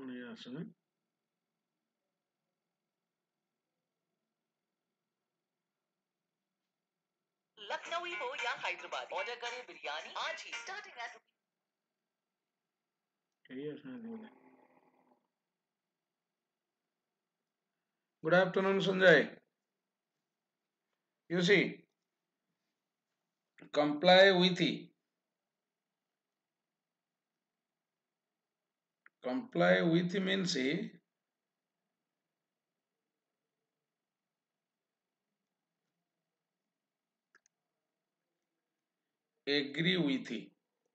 लखनवी हो या हैदराबाद, ऑर्डर करें बिरयानी आज ही, starting eight. Good afternoon, Sanjay. You see, comply with it. Comply with means agree with it.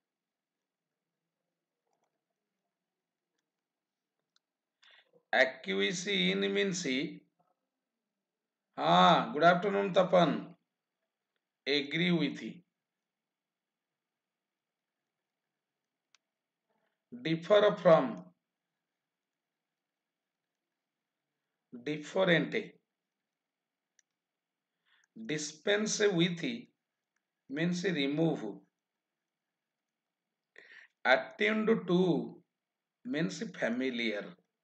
Accuracy in means good afternoon, Tapan. Agree with it. Differ from, different. Dispense with means remove. Attend to means familiar.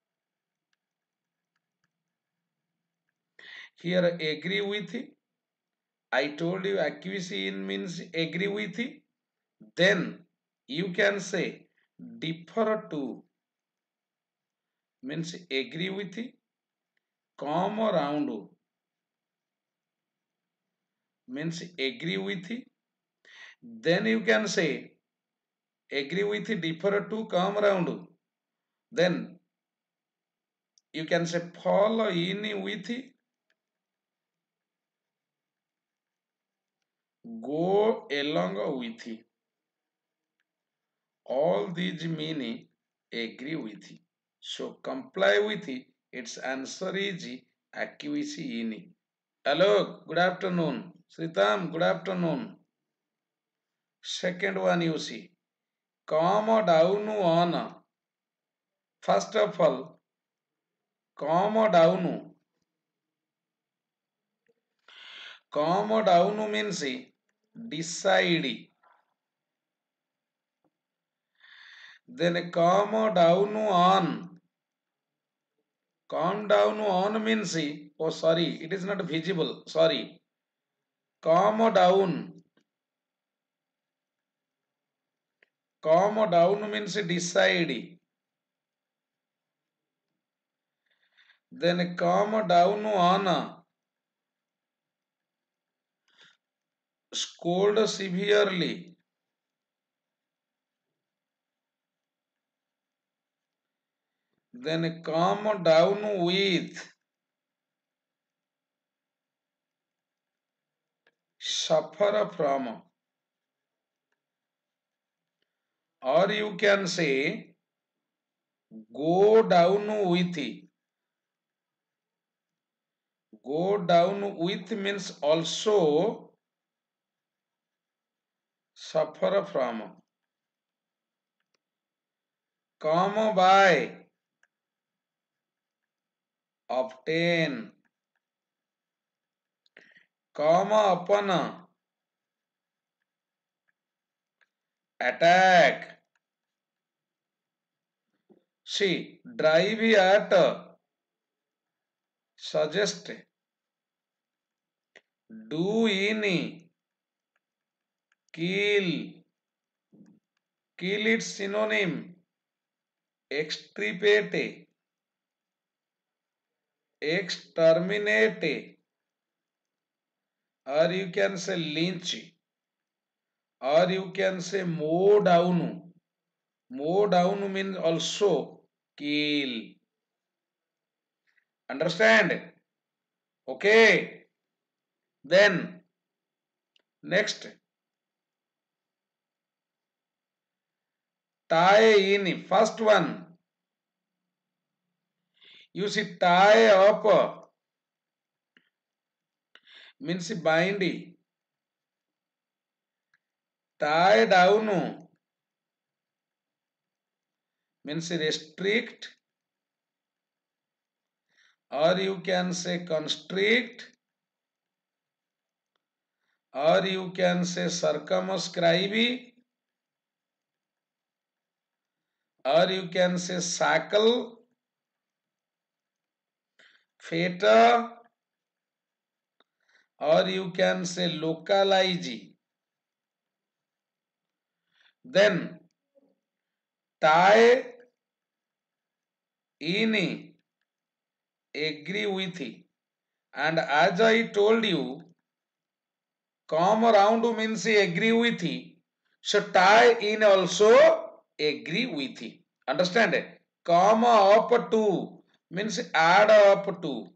Here agree with. I told you accuracy in means agree with. Then you can say differ to means agree with, come around means agree with. Then you can say agree with, differ to, come around. Then you can say fall in with, go along with. All these mean agree with. So comply with, its answer is accuracy in. Hello, good afternoon. Sritam, good afternoon. Second one you see. Come down on. First of all, come down. Come down means decide. Then come down on. Come down on means, oh sorry, it is not visible. Sorry. Come down. Come down means decide. Then come down on. Scold severely. Then come down with. Suffer from. Or you can say go down with. Go down with means also suffer from. Come by, obtain. Come upon, attack. See, drive at, suggest. Do in, kill. Kill its synonym. Extirpate. Exterminate. Or you can say lynch. Or you can say mow down. Mow down means also kill. Understand? Okay. Then next, tie in. First one, you see tie up means bind. Tie down means restrict, or you can say constrict, or you can say circumscribe, or you can say shackle, fetter, or you can say localize. Then tie, in, agree with. And as I told you, come around means agree with. So tie in also agree with. Understand? Come up to means add up to.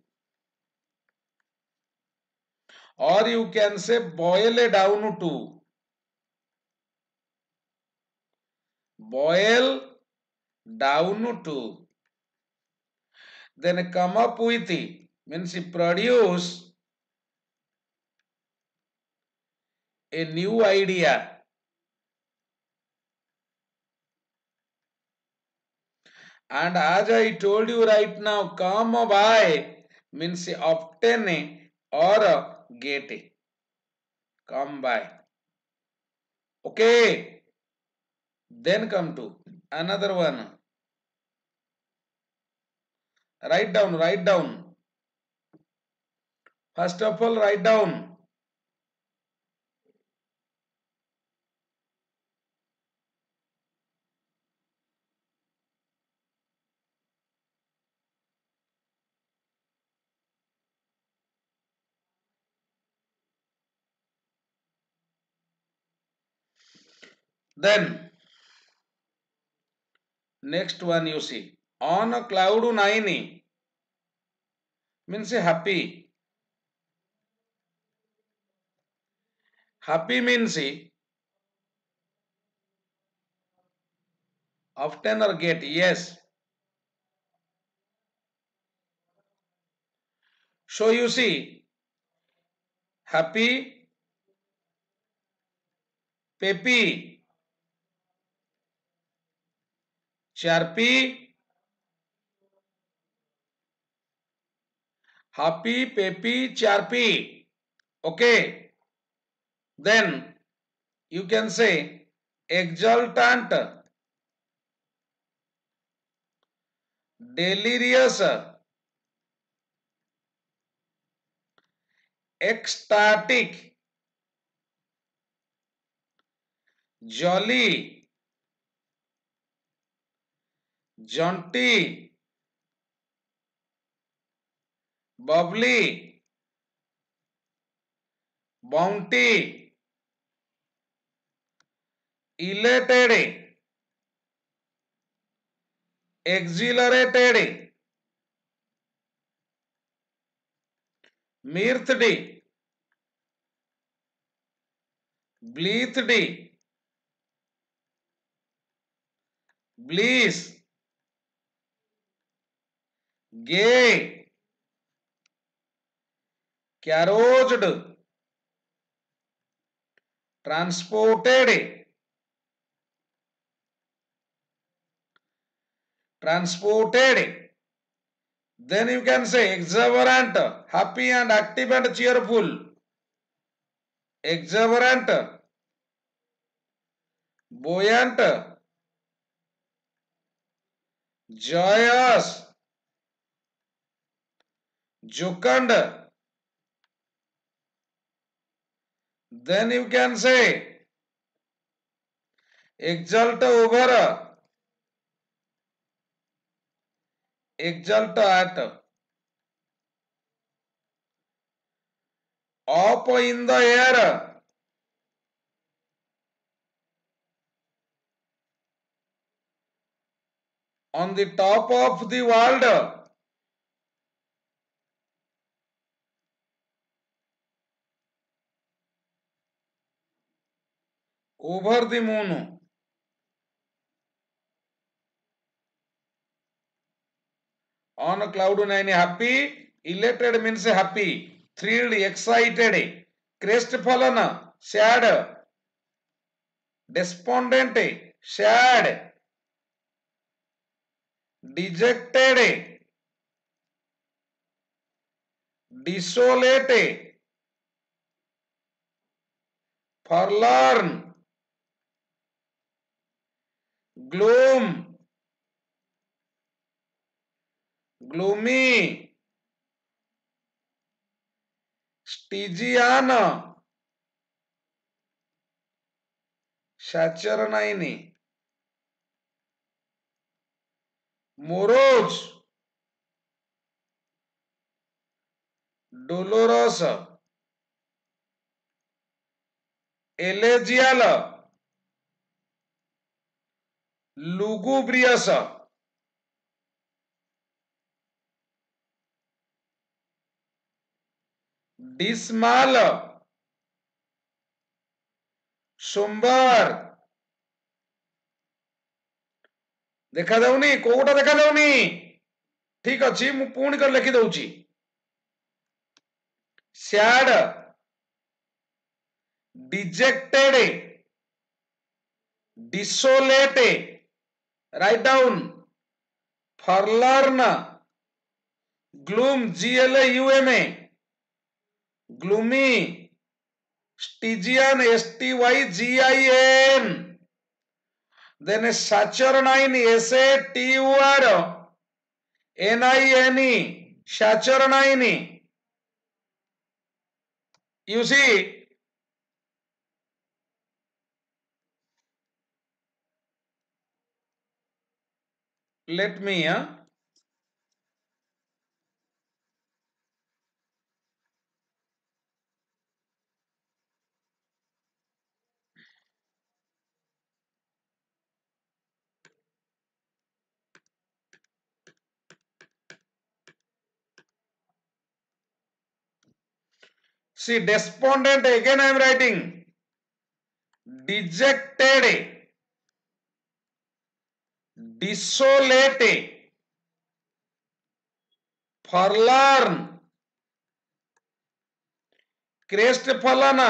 Or you can say boil down to. Boil down to. Then come up with means produce a new idea. And as I told you right now, come by means obtain or get. Come by. Okay. Then come to another one. Write down, write down. First of all, write down. Then next one you see. On a cloud nine means happy. Happy means often or get. Yes. So you see, happy, peppy, chirpy, happy, peppy, chirpy. Okay. Then you can say exultant, delirious, ecstatic, jolly, jaunty, bubbly, bounty, elated, exhilarated, mirthdy, bleathdy, bliss, gay, caroused, transported, transported. Then you can say exuberant, happy and active and cheerful. Exuberant, buoyant, joyous, jocund. Then you can say exult over, exult at, up in the air, on the top of the world, over the moon. On a cloud nine, happy, elated means happy, thrilled, excited, crestfallen, sad, despondent, sad, dejected, desolate, forlorn, gloom, gloomy, Stygian, Saturnine, morose, dolorous, elegial, lugubrious, dismal, somber, ଦେଖାଯାଉନି କୋଉଟା ଦେଖାଯାଉନି ଠିକ ଅଛି ମୁଁ ପୁଣି କରି ଲେଖି ଦଉଛି sad, dejected, desolate, write down forlorn, gloom, glum, gloomy, Stygian, stygin, then saturnine, saturn, saturnine. You see, let me see despondent, again I am writing dejected, desolate, forlorn, crestfallen,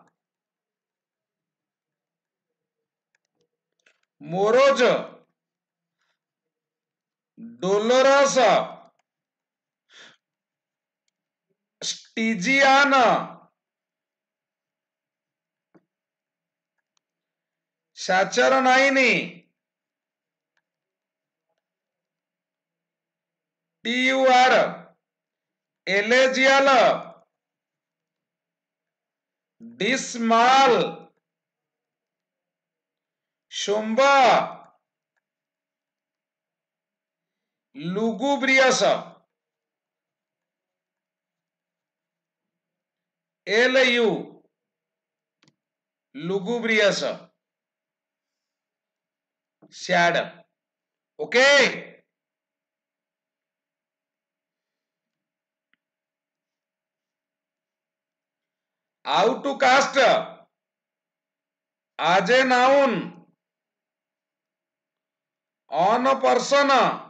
morose, dolorous, Stygian, saturnine, elegial, dismal, somber, lugubrious, lugubrious, sad. Okay. How to cast as a noun on a person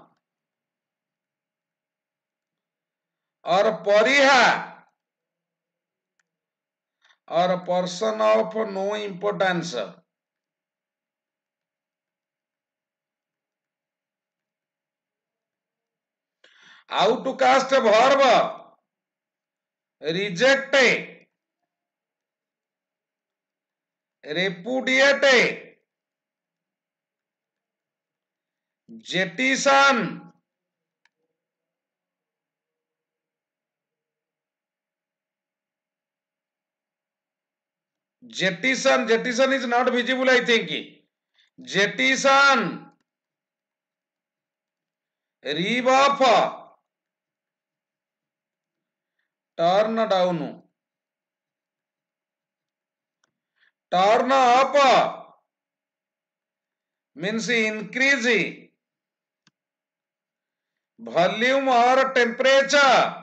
or pariha or a person of no importance. How to cast a verb reject, repudiate, jettison, jettison is not visible, I think. Jettison, reeve off, turn down, turn up means increase volume or temperature,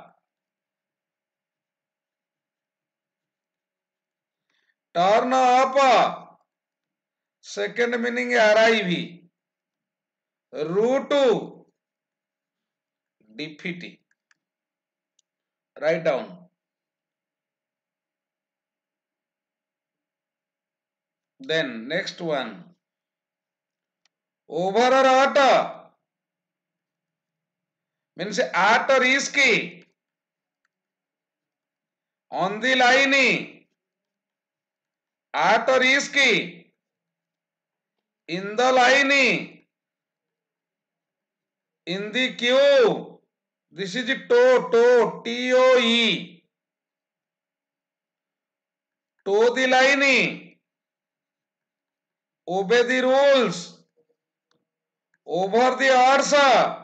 turn up second meaning arrive, root defeat, write down. Then next one, overwrought means at risk, on the line, at risk, in the line, in the queue, This is toe, T-O-E. Toe the line. Obey the rules. Over the odds.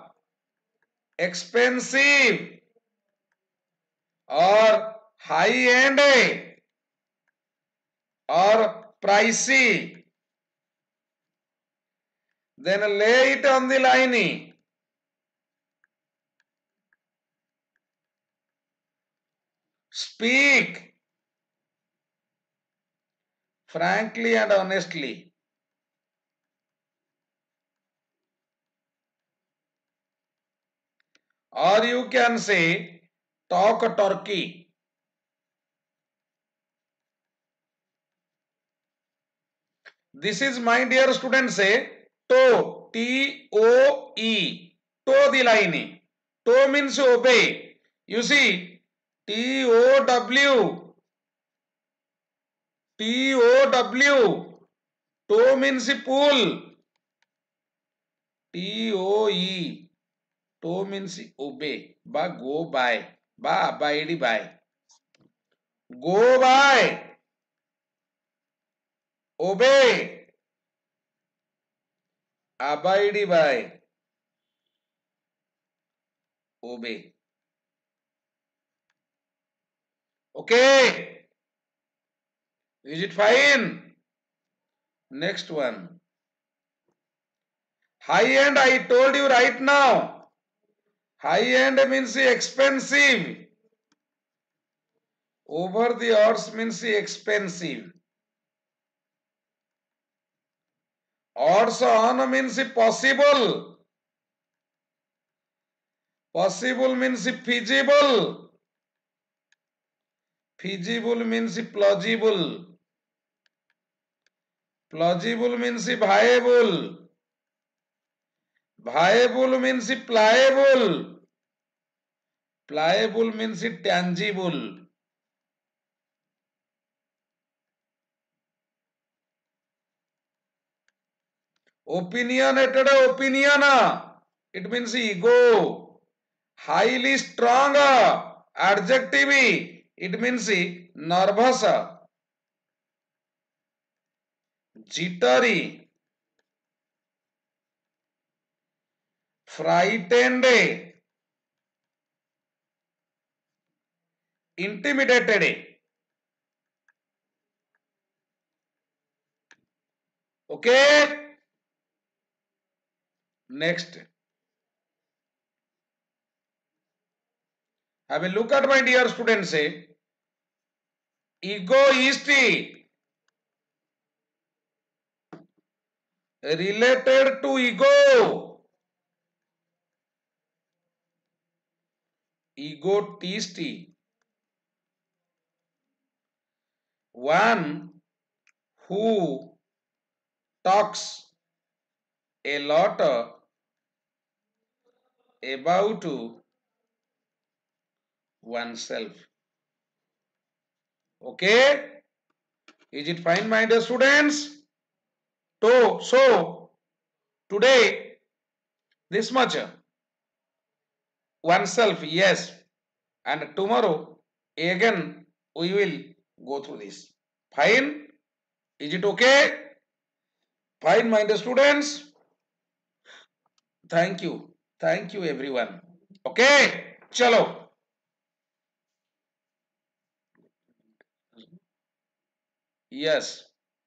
Expensive or high-end or pricey. Then lay it on the line. Speak frankly and honestly. Or you can say talk turkey. This is, my dear students, say toe, T-O-E, toe the line. Toe means obey. You see, T-O-W, T-O-W, toe means pull. T-O-E, toe means obey. Ba go by, ba abide by. Go by, obey, abide by, obey. Okay, is it fine? Next one. High end, I told you right now. High end means expensive. Over the odds means expensive. Odds on means possible. Possible means feasible. Feasible means plausible. Plausible means viable. Viable means pliable. Pliable means tangible. Opinionated opinion. It means ego. Highly strong. Adjective. It means nervous. Jittery. Frightened. Intimidated. Okay. Next. Have a look at, my dear students. Egoist. Related to ego. Egotist. One who talks a lot about oneself. Okay? Is it fine, my dear students? So today this much. Oneself, yes. And tomorrow again we will go through this. Fine? Is it okay? Fine, my dear students. Thank you. Thank you, everyone. Okay? Chalo. Yes.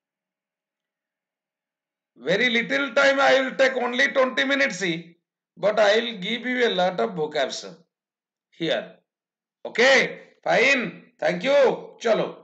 Very little time I will take, only 20 minutes, see. But I will give you a lot of vocabs here. Okay? Fine. Thank you. Chalo.